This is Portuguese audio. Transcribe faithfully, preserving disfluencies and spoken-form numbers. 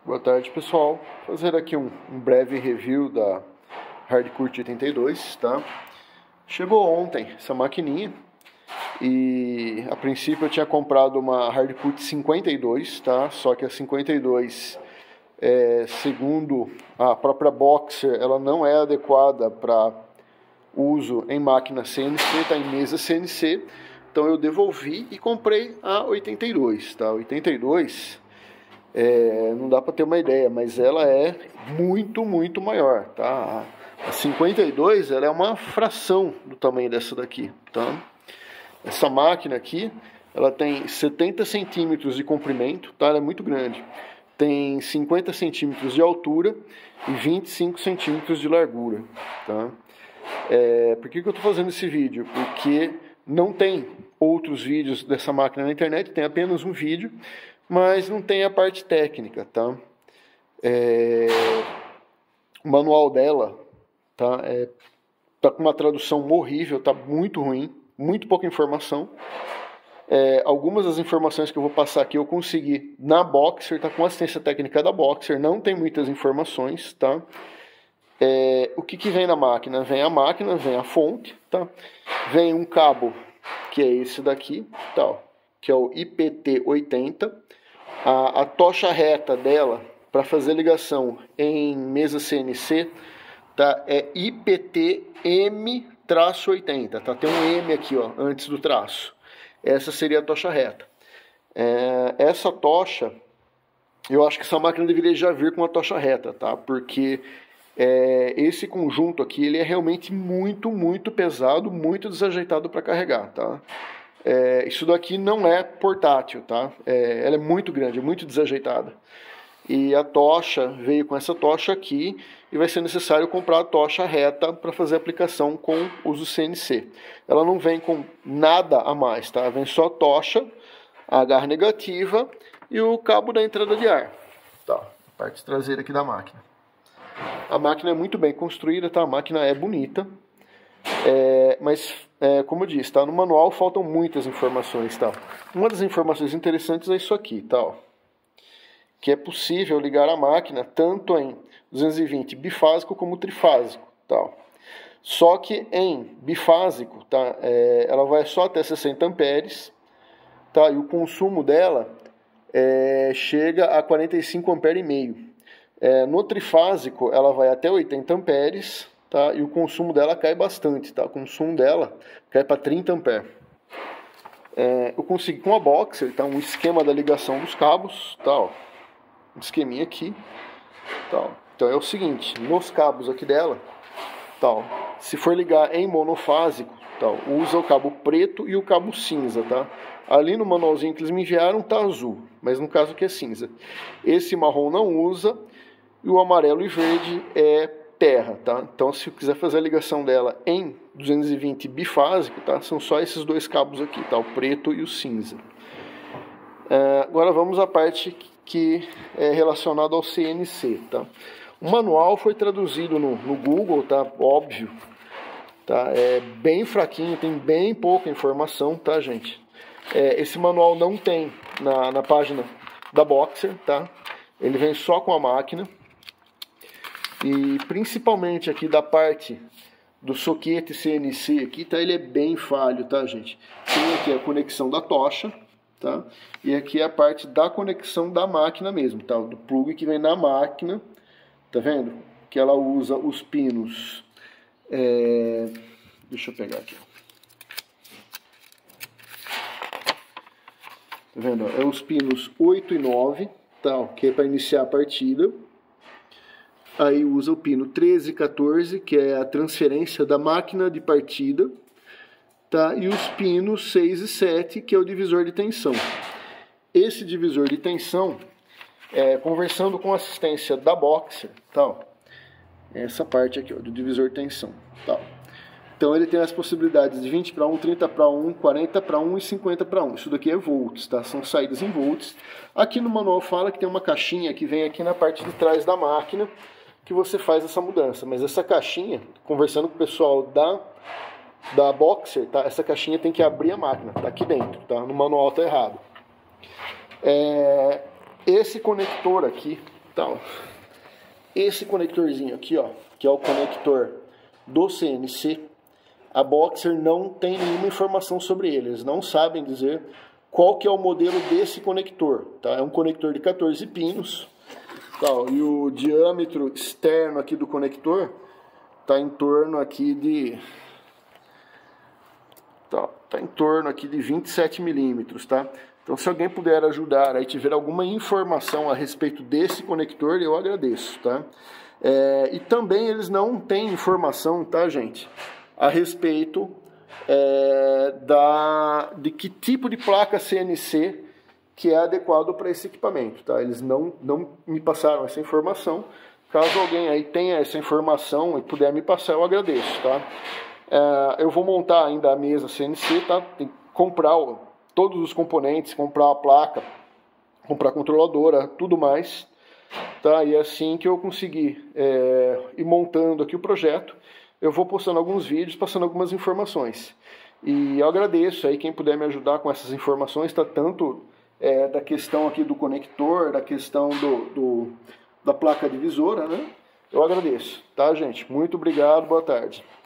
Boa tarde, pessoal. Vou fazer aqui um, um breve review da Hardcut oitenta e dois, tá? Chegou ontem essa maquininha e a princípio eu tinha comprado uma Hardcut cinquenta e dois, tá? Só que a cinquenta e dois, é, segundo a própria Boxer, ela não é adequada para uso em máquina C N C, tá? Em mesa C N C. Então eu devolvi e comprei a oitenta e dois, tá? oitenta e dois... É, não dá para ter uma ideia, mas ela é muito, muito maior, tá? A cinquenta e dois, ela é uma fração do tamanho dessa daqui, tá? Essa máquina aqui, ela tem setenta centímetros de comprimento, tá? Ela é muito grande. Tem cinquenta centímetros de altura e vinte e cinco centímetros de largura, tá? É, por que que eu estou fazendo esse vídeo? Porque não tem outros vídeos dessa máquina na internet, tem apenas um vídeo, mas não tem a parte técnica, tá? É... O manual dela tá, é... tá com uma tradução horrível, tá muito ruim, muito pouca informação. É... Algumas das informações que eu vou passar aqui eu consegui na Boxer, tá com assistência técnica da Boxer, não tem muitas informações, tá? É... O que que vem na máquina? Vem a máquina, vem a fonte, tá? Vem um cabo, que é esse daqui, tá? Que é o I P T oitenta. A, a tocha reta dela, para fazer ligação em mesa C N C, tá, é I P T M oitenta, tá? Tem um M aqui, ó, antes do traço. Essa seria a tocha reta. É, essa tocha, eu acho que essa máquina deveria já vir com a tocha reta, tá? Porque é, esse conjunto aqui, ele é realmente muito, muito pesado, muito desajeitado para carregar, tá? É, isso daqui não é portátil, tá? É, ela é muito grande, é muito desajeitada. E a tocha veio com essa tocha aqui e vai ser necessário comprar a tocha reta para fazer a aplicação com uso C N C. Ela não vem com nada a mais, tá? Vem só a tocha, a garra negativa e o cabo da entrada de ar. Tá, parte traseira aqui da máquina. A máquina é muito bem construída, tá? A máquina é bonita. É, mas, é, como eu disse, tá? No manual faltam muitas informações, tá? Uma das informações interessantes é isso aqui, tá? Ó, que é possível ligar a máquina tanto em duzentos e vinte bifásico como trifásico, tá? Só que em bifásico, tá? É, ela vai só até sessenta amperes, tá? E o consumo dela é, chega a quarenta e cinco amperes e meio. É, no trifásico, ela vai até oitenta amperes. Tá? E o consumo dela cai bastante, tá? O consumo dela cai para trinta amperes. É, eu consegui com a Boxer, tá? Um esquema da ligação dos cabos, tá? Ó, um esqueminha aqui, tá? Então é o seguinte, nos cabos aqui dela, tá? Se for ligar em monofásico, tá? Usa o cabo preto e o cabo cinza, tá? Ali no manualzinho que eles me enviaram tá azul, mas no caso aqui é cinza. Esse marrom não usa e o amarelo e verde é terra, tá? Então, se eu quiser fazer a ligação dela em duzentos e vinte bifásico, tá? São só esses dois cabos aqui, tá? O preto e o cinza. É, agora vamos à parte que é relacionada ao C N C, tá? O manual foi traduzido no, no Google, tá? Óbvio, tá? É bem fraquinho, tem bem pouca informação, tá, gente? É, esse manual não tem na, na página da Boxer, tá? Ele vem só com a máquina. E principalmente aqui da parte do soquete C N C aqui, tá? Ele é bem falho, tá, gente? Tem aqui a conexão da tocha, tá? E aqui a parte da conexão da máquina mesmo, tá? Do plug que vem na máquina, tá vendo? Que ela usa os pinos, é... deixa eu pegar aqui. Tá vendo? É os pinos oito e nove, tá? Que é para iniciar a partida. Aí usa o pino treze e quatorze, que é a transferência da máquina de partida, tá? E os pinos seis e sete, que é o divisor de tensão. Esse divisor de tensão, é, conversando com a assistência da Boxer, tá? Essa parte aqui, ó, do divisor de tensão, tá? Então ele tem as possibilidades de vinte para um, trinta para um, quarenta para um e cinquenta para um. Isso daqui é volts, tá? São saídas em volts. Aqui no manual fala que tem uma caixinha que vem aqui na parte de trás da máquina, que você faz essa mudança, mas essa caixinha, conversando com o pessoal da, da Boxer, tá? Essa caixinha tem que abrir a máquina, tá aqui dentro, tá? No manual tá errado. É, esse conector aqui, Então, esse conectorzinho aqui, ó, que é o conector do C N C, a Boxer não tem nenhuma informação sobre ele. Eles não sabem dizer qual que é o modelo desse conector, tá? É um conector de quatorze pinos, tá? E o diâmetro externo aqui do conector tá em torno aqui de tá, tá em torno aqui de vinte e sete milímetros, tá? Então, se alguém puder ajudar aí, tiver alguma informação a respeito desse conector, eu agradeço, tá? É, e também eles não têm informação, tá, gente, a respeito é, da, de que tipo de placa C N C que é adequado para esse equipamento, tá? Eles não, não me passaram essa informação. Caso alguém aí tenha essa informação e puder me passar, eu agradeço, tá? É, eu vou montar ainda a mesa C N C, tá? Tem que comprar o, todos os componentes, comprar a placa, comprar a controladora, tudo mais, tá? E assim que eu conseguir é, ir montando aqui o projeto, eu vou postando alguns vídeos, passando algumas informações. E eu agradeço aí quem puder me ajudar com essas informações, tá? Tanto é, da questão aqui do conector, da questão do, do, da placa divisora, né? Eu agradeço, tá, gente? Muito obrigado, boa tarde.